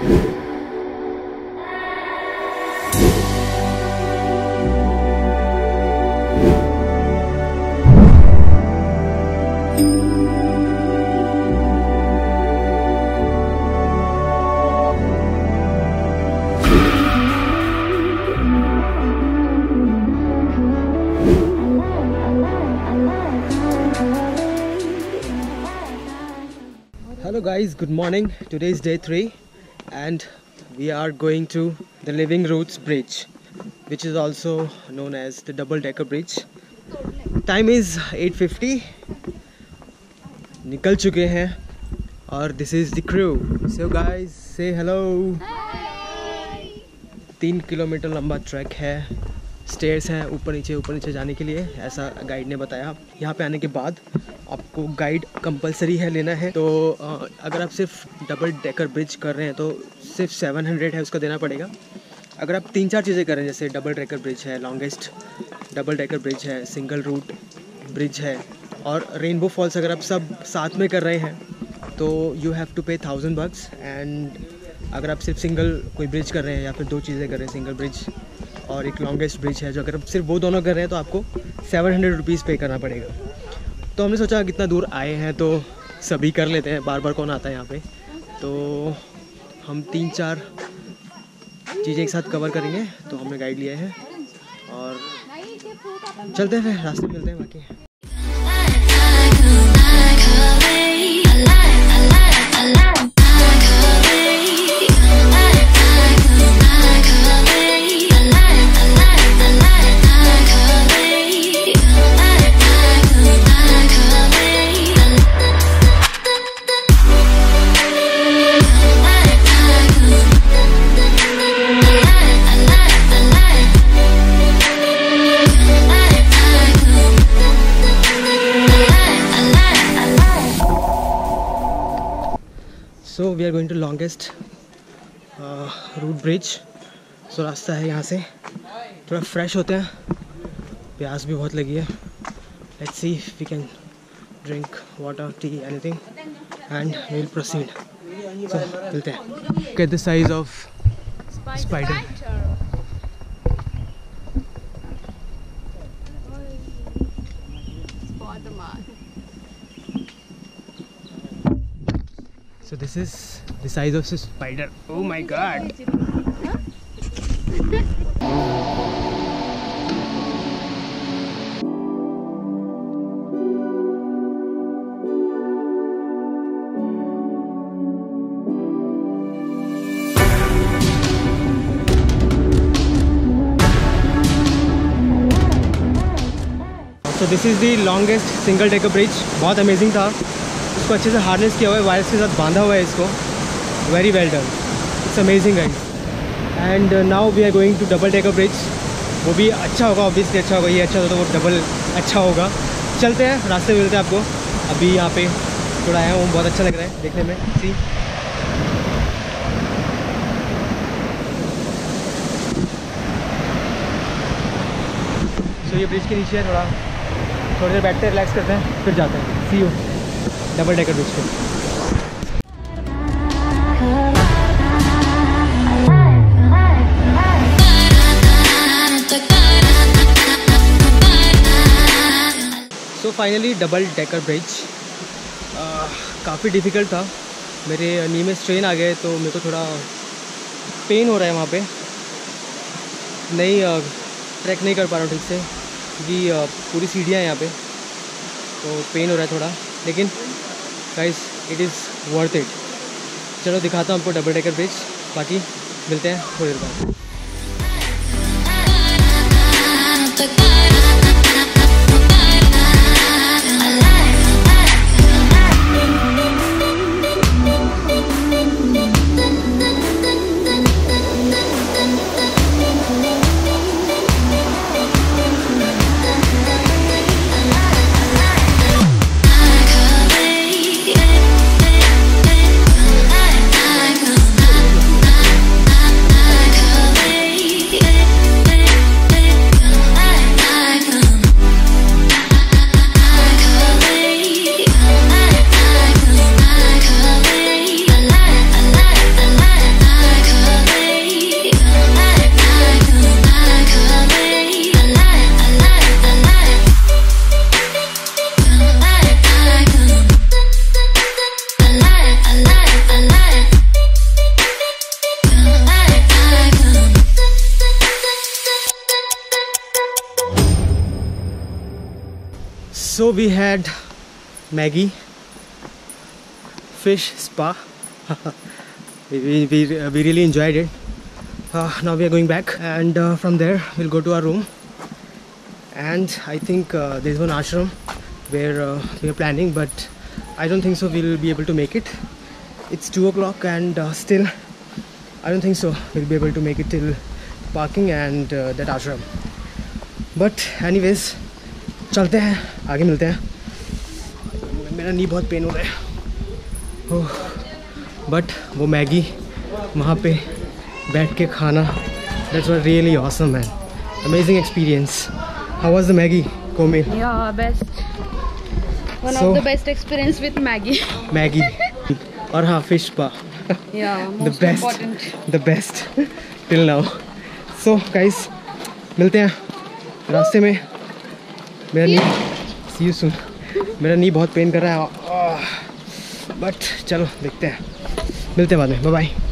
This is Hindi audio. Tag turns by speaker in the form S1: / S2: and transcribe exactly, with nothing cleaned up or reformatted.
S1: Hello guys, good morning. Today is day three and we are going to the Living Roots Bridge, which is also known as the double decker bridge. Time is eight fifty. निकल चुके हैं और this is the crew. So guys, say hello. Hi. तीन किलोमीटर लंबा ट्रैक है, स्टेयर्स हैं ऊपर नीचे ऊपर नीचे जाने के लिए, ऐसा गाइड ने बताया। यहाँ पे आने के बाद आपको गाइड कंपलसरी है लेना है। तो अगर आप सिर्फ डबल डेकर ब्रिज कर रहे हैं तो सिर्फ सेवन हंड्रेड है उसका देना पड़ेगा। अगर आप तीन चार चीज़ें कर रहे हैं, जैसे डबल डेकर ब्रिज है, लॉन्गेस्ट डबल डेकर ब्रिज है, सिंगल रूट ब्रिज है और रेनबो फॉल्स, अगर आप सब साथ में कर रहे हैं तो you have to pay thousand bucks. And अगर आप सिर्फ सिंगल कोई ब्रिज कर रहे हैं या फिर दो चीज़ें कर रहे हैं, सिंगल ब्रिज और एक लॉन्गेस्ट ब्रिज है, जो अगर आप सिर्फ वो दोनों कर रहे हैं तो आपको सेवन हंड्रेड रुपीज़ पे करना पड़ेगा। तो हमने सोचा कितना दूर आए हैं तो सभी कर लेते हैं, बार बार कौन आता है यहाँ पे। तो हम तीन चार चीज़ें एक साथ कवर करेंगे, तो हमने गाइड लिया है और चलते हैं, फिर रास्ते मिलते हैं बाकी। So we are going to longest root bridge. So रास्ता है यहाँ से, थोड़ा फ्रेश होते हैं, प्यास भी बहुत लगी है। Let's see if we can drink water, tea, anything and we will proceed. So मिलते हैं। Get the size of spider. So this is the size of the spider. Oh my god! So this is the longest single decker bridge. बहुत अमेजिंग था, इसको अच्छे से हार्नेस किया हुआ है, वायर्स के साथ बांधा हुआ है इसको। Very well done, it's amazing guys. And now we are going to double decker bridge. वो भी अच्छा होगा, ऑब्वियसली अच्छा होगा, ये अच्छा होता तो वो डबल अच्छा होगा। चलते हैं, रास्ते मिलते हैं आपको। अभी यहाँ पे थोड़ा आया हूँ, बहुत अच्छा लग रहा है देखने में। सी सो ये ब्रिज के नीचे है, थोड़ा थोड़ी देर बैठते हैं, रिलैक्स करते हैं, फिर जाते हैं। See you double decker bridge पे। So finally double decker bridge काफ़ी डिफ़िकल्ट था, मेरे नी में स्ट्रेन आ गए तो मेरे को थोड़ा पेन हो रहा है वहाँ पे, नहीं ट्रैक नहीं कर पा रहा हूँ ठीक से, क्योंकि पूरी सीढ़ियाँ हैं यहाँ पे, तो पेन हो रहा है थोड़ा। लेकिन guys it is worth it. चलो दिखाता हूँ आपको डबल डेकर ब्रिज, बाकी मिलते हैं थोड़ी देर बाद।
S2: Color
S1: So we had Maggie, fish spa. we, we, we really enjoyed it. Uh, now we are going back, and uh, from there we'll go to our room. And I think uh, there's one ashram where uh, we are planning, but I don't think so we'll be able to make it. It's two o'clock and uh, still I don't think so we'll be able to make it till parking and uh, that ashram. But anyways, चलते हैं, आगे मिलते हैं. मेरा नी बहुत पेन हो रहा है. बट वो मैगी वहाँ पे बैठ के खाना, that's was really awesome, man. Amazing experience. How was the Maggie, Komil?
S2: Yeah, best. One so, of the best experience with Maggie.
S1: Maggie. और हाँ, fish spa.
S2: Yeah, most
S1: the best,
S2: important.
S1: The best till now. So guys, मिलते हैं रास्ते में. मेरा नी, see you soon. मेरा नी बहुत पेन कर रहा है. बट चलो देखते हैं, मिलते हैं बाद में. Bye bye.